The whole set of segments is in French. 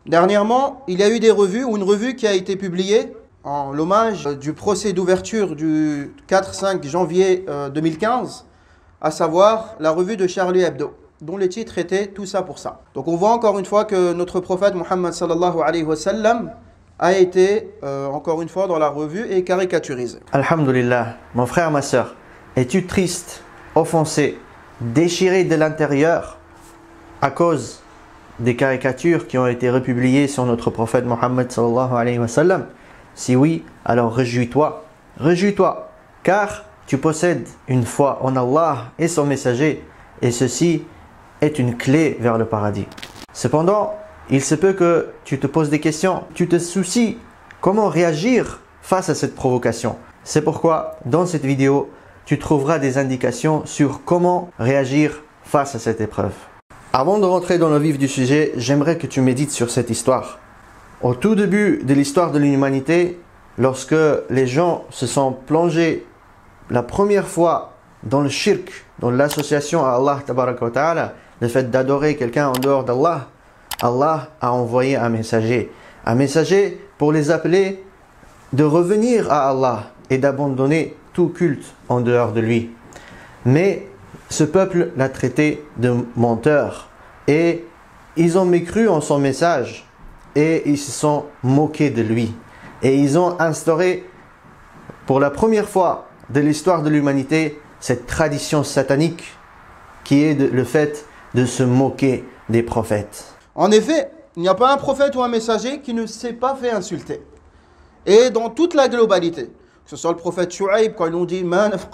Dernièrement, il y a eu des revues ou une revue qui a été publiée en l'hommage du procès d'ouverture du 4-5 janvier 2015, à savoir la revue de Charlie Hebdo, dont les titres étaient tout ça pour ça. Donc on voit encore une fois que notre prophète Muhammad sallallahu alayhi wa sallam a été encore une fois dans la revue et caricaturisé. Alhamdulillah, mon frère, ma soeur, es-tu triste, offensé, déchiré de l'intérieur à cause des caricatures qui ont été republiées sur notre prophète Muhammad sallallahu alayhi wa sallam? Si oui, alors réjouis-toi, réjouis-toi, car tu possèdes une foi en Allah et son messager, et ceci est une clé vers le paradis. Cependant, il se peut que tu te poses des questions, tu te soucies comment réagir face à cette provocation. C'est pourquoi, dans cette vidéo, tu trouveras des indications sur comment réagir face à cette épreuve. Avant de rentrer dans le vif du sujet, j'aimerais que tu médites sur cette histoire. Au tout début de l'histoire de l'humanité, lorsque les gens se sont plongés la première fois dans le shirk, dans l'association à Allah tabaraka wa ta'ala, le fait d'adorer quelqu'un en dehors d'Allah, Allah a envoyé un messager pour les appeler de revenir à Allah et d'abandonner tout culte en dehors de lui. Mais ce peuple l'a traité de menteur et ils ont mécru en son message et ils se sont moqués de lui. Et ils ont instauré pour la première fois de l'histoire de l'humanité cette tradition satanique qui est le fait de se moquer des prophètes. En effet, il n'y a pas un prophète ou un messager qui ne s'est pas fait insulter. Et dans toute la globalité, que ce soit le prophète Shu'aib, quand ils ont dit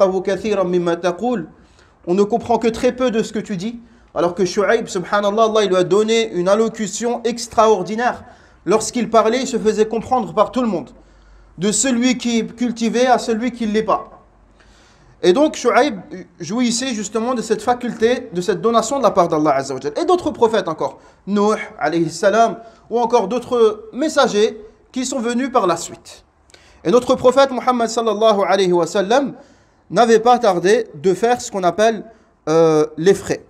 on ne comprend que très peu de ce que tu dis, alors que Shu'aib, subhanallah, Allah il lui a donné une allocution extraordinaire. Lorsqu'il parlait, il se faisait comprendre par tout le monde, de celui qui est cultivé à celui qui ne l'est pas. Et donc Shu'aib jouissait justement de cette faculté, de cette donation de la part d'Allah Azza wa Jal. Et d'autres prophètes encore, Nuh alayhi salam, ou encore d'autres messagers qui sont venus par la suite. Et notre prophète Muhammad sallallahu alayhi wa sallam n'avait pas tardé de faire ce qu'on appelle les frais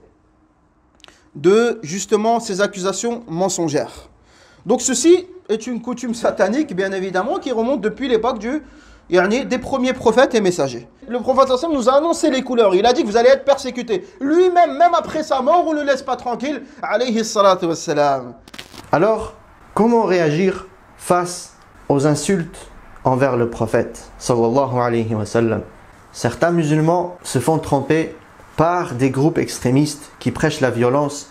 de justement ces accusations mensongères. Donc ceci est une coutume satanique, bien évidemment, qui remonte depuis l'époque des premiers prophètes et messagers. Le prophète nous a annoncé les couleurs. Il a dit que vous allez être persécutés. Lui-même, même après sa mort, on ne le laisse pas tranquille. Alayhi salatu wassalam. Alors, comment réagir face aux insultes envers le prophète sallallahu alayhi wa sallam? Certains musulmans se font tromper par des groupes extrémistes qui prêchent la violence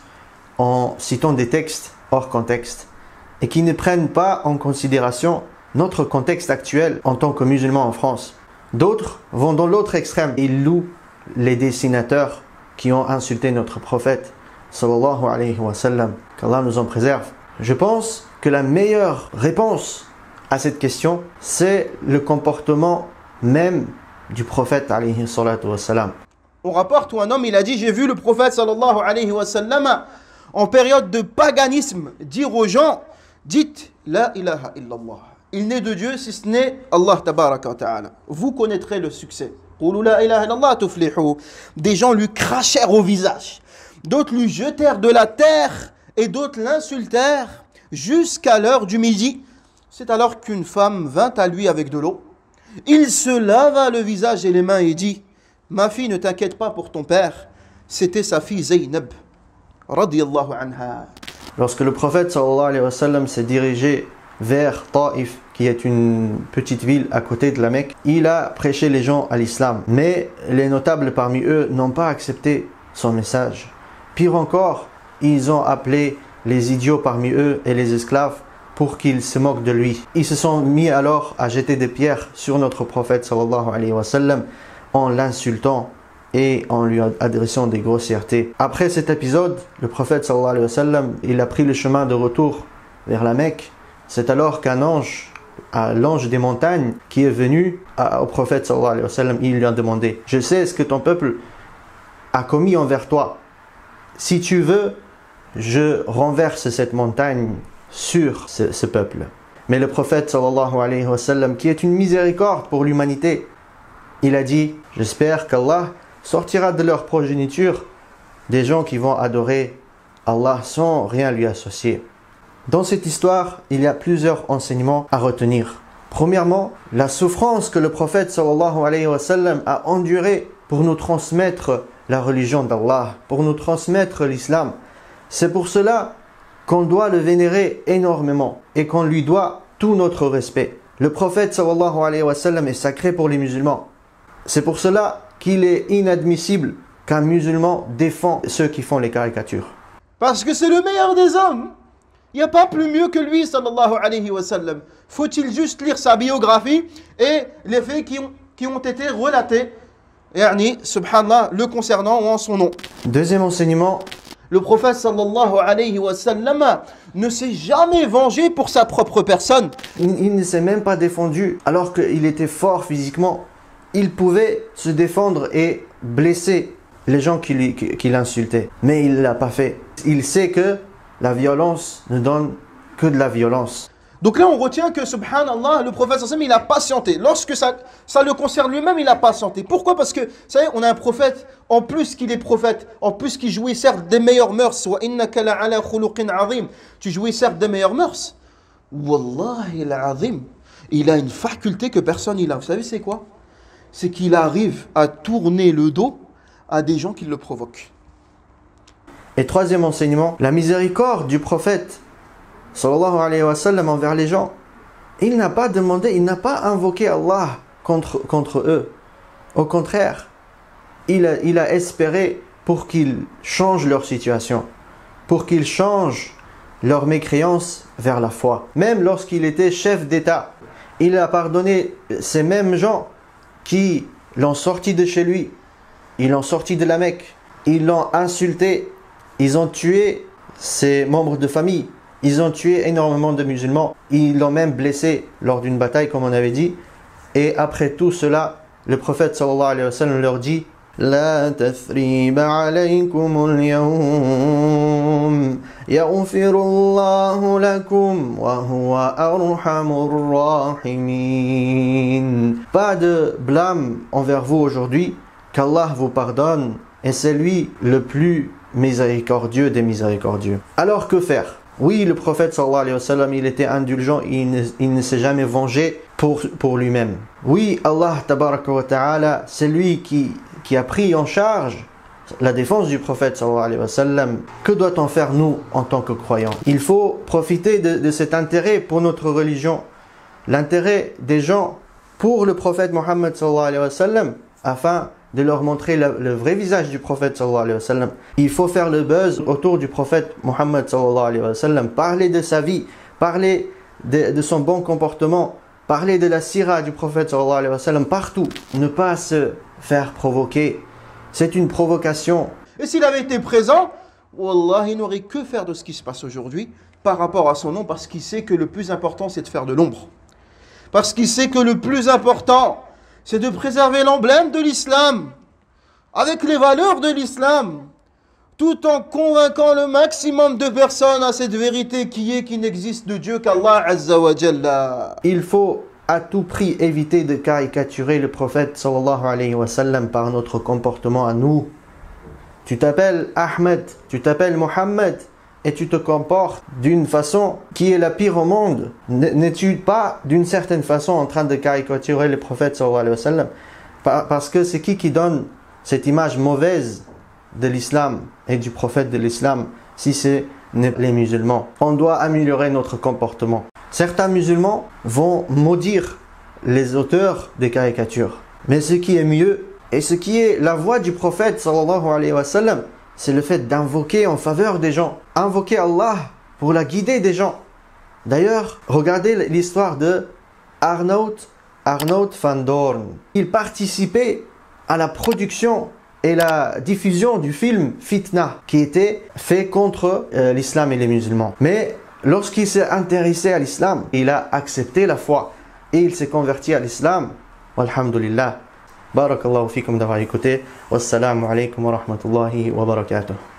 en citant des textes hors contexte et qui ne prennent pas en considération notre contexte actuel en tant que musulmans en France. D'autres vont dans l'autre extrême. Ils louent les dessinateurs qui ont insulté notre prophète sallallahu alayhi wa sallam. Qu'Allah nous en préserve. Je pense que la meilleure réponse à cette question, c'est le comportement même du prophète alayhi salatu wa sallam. On rapporte où un homme il a dit, j'ai vu le prophète sallallahu alayhi wa sallam en période de paganisme dire aux gens, dites la ilaha illallah. Il n'est de Dieu si ce n'est Allah tabaraka wa ta'ala. Vous connaîtrez le succès. Qulu la ilaha illallah tuflihu. Des gens lui crachèrent au visage, d'autres lui jetèrent de la terre et d'autres l'insultèrent jusqu'à l'heure du midi. C'est alors qu'une femme vint à lui avec de l'eau. Il se lava le visage et les mains et dit, ma fille, ne t'inquiète pas pour ton père, c'était sa fille Zaynab radiyallahu anha. Lorsque le prophète sallallahu alayhi wa sallam s'est dirigé vers Taïf, qui est une petite ville à côté de la Mecque, il a prêché les gens à l'islam. Mais les notables parmi eux n'ont pas accepté son message. Pire encore, ils ont appelé les idiots parmi eux et les esclaves pour qu'ils se moquent de lui. Ils se sont mis alors à jeter des pierres sur notre prophète sallallahu alayhi wa sallam en l'insultant et en lui adressant des grossièretés. Après cet épisode, le prophète sallallahu alayhi wa sallam, il a pris le chemin de retour vers la Mecque. C'est alors qu'un ange, l'ange des montagnes, qui est venu au prophète sallallahu alayhi wa sallam, il lui a demandé, je sais ce que ton peuple a commis envers toi. Si tu veux, je renverse cette montagne sur ce peuple. Mais le prophète sallallahu alayhi wa sallam, qui est une miséricorde pour l'humanité, il a dit, j'espère qu'Allah sortira de leur progéniture des gens qui vont adorer Allah sans rien lui associer. Dans cette histoire, il y a plusieurs enseignements à retenir. Premièrement, la souffrance que le prophète sallallahu alayhi wa sallam a endurée pour nous transmettre la religion d'Allah, pour nous transmettre l'islam. C'est pour cela qu'on doit le vénérer énormément et qu'on lui doit tout notre respect. Le prophète sallallahu alayhi wa sallam est sacré pour les musulmans. C'est pour cela qu'il est inadmissible qu'un musulman défend ceux qui font les caricatures. Parce que c'est le meilleur des hommes. Il n'y a pas plus mieux que lui, sallallahu alayhi wa sallam. Faut-il juste lire sa biographie et les faits qui ont été relatés, yani, subhanallah, le concernant ou en son nom. Deuxième enseignement, le prophète sallallahu alayhi wa sallam ne s'est jamais vengé pour sa propre personne. il ne s'est même pas défendu alors qu'il était fort physiquement. Il pouvait se défendre et blesser les gens qui l'insultaient. Mais il ne l'a pas fait. Il sait que la violence ne donne que de la violence. Donc là, on retient que, subhanallah, le prophète sallallahu alayhi wa sallam, il a patienté. Lorsque ça le concerne lui-même, il a patienté. Pourquoi? Parce que, vous savez, on a un prophète, en plus qu'il est prophète, en plus qu'il jouit certes des meilleures mœurs, wa innaka la'ala khuluqin azim, tu jouis certes des meilleures mœurs. Wallahi l'azim, il a une faculté que personne n'a. Vous savez c'est quoi? C'est qu'il arrive à tourner le dos à des gens qui le provoquent. Et troisième enseignement, la miséricorde du prophète sallallahu alayhi wa sallam envers les gens. Il n'a pas demandé, il n'a pas invoqué Allah contre eux. Au contraire, il a espéré pour qu'ils changent leur situation, pour qu'ils changent leur mécréance vers la foi. Même lorsqu'il était chef d'État, il a pardonné ces mêmes gens qui l'ont sorti de chez lui, ils l'ont sorti de la Mecque, ils l'ont insulté, ils ont tué ses membres de famille, ils ont tué énormément de musulmans, ils l'ont même blessé lors d'une bataille comme on avait dit. Et après tout cela, le prophète sallallahu alayhi wa sallam leur dit: La tathriba alaykum al-yawm yaghfirullahu lakum wa huwa arhamur rahimin. Pas de blâme envers vous aujourd'hui, qu'Allah vous pardonne et c'est lui le plus miséricordieux des miséricordieux. Alors que faire? Oui, le prophète sallallahu alayhi wa sallam, il était indulgent, il ne s'est jamais vengé pour lui-même. Oui, Allah tabaraka wa ta'ala, c'est lui qui a pris en charge la défense du prophète sallallahu alayhi wa sallam. Que doit-on faire nous en tant que croyants? Il faut profiter de cet intérêt pour notre religion, l'intérêt des gens pour le prophète Mohammed sallallahu alayhi wa sallam, afin de leur montrer le vrai visage du prophète sallallahu alayhi wa sallam. Il faut faire le buzz autour du prophète Mohammed sallallahu alayhi wa sallam, parler de sa vie, parler de son bon comportement, parler de la sira du prophète sallallahu alayhi wa sallam partout. Ne pas se faire provoquer. C'est une provocation. Et s'il avait été présent, wallah, il n'aurait que faire de ce qui se passe aujourd'hui par rapport à son nom, parce qu'il sait que le plus important c'est de faire de l'ombre. Parce qu'il sait que le plus important c'est de préserver l'emblème de l'islam, avec les valeurs de l'islam, tout en convainquant le maximum de personnes à cette vérité qui n'existe de Dieu qu'Allah Azza wa Jalla. Il faut à tout prix éviter de caricaturer le prophète sallallahu alayhi wa sallam par notre comportement à nous. Tu t'appelles Ahmed, tu t'appelles Mohammed, et tu te comportes d'une façon qui est la pire au monde. N'es-tu pas d'une certaine façon en train de caricaturer le prophète sallallahu alayhi wa sallam? Parce que c'est qui donne cette image mauvaise de l'islam et du prophète de l'islam, si c'est les musulmans? On doit améliorer notre comportement. Certains musulmans vont maudire les auteurs des caricatures. Mais ce qui est mieux, et ce qui est la voie du prophète sallallahu alayhi wa sallam, c'est le fait d'invoquer en faveur des gens. Invoquer Allah pour la guider des gens. D'ailleurs, regardez l'histoire de Arnoud van Doorn. Il participait à la production et la diffusion du film Fitna, qui était fait contre l'islam et les musulmans. Mais lorsqu'il s'est intéressé à l'islam, il a accepté la foi et il s'est converti à l'islam. Walhamdulillah. Barakallahu fikum d'avoir écouté. Wassalamu alaikum wa rahmatullahi wa barakatuh.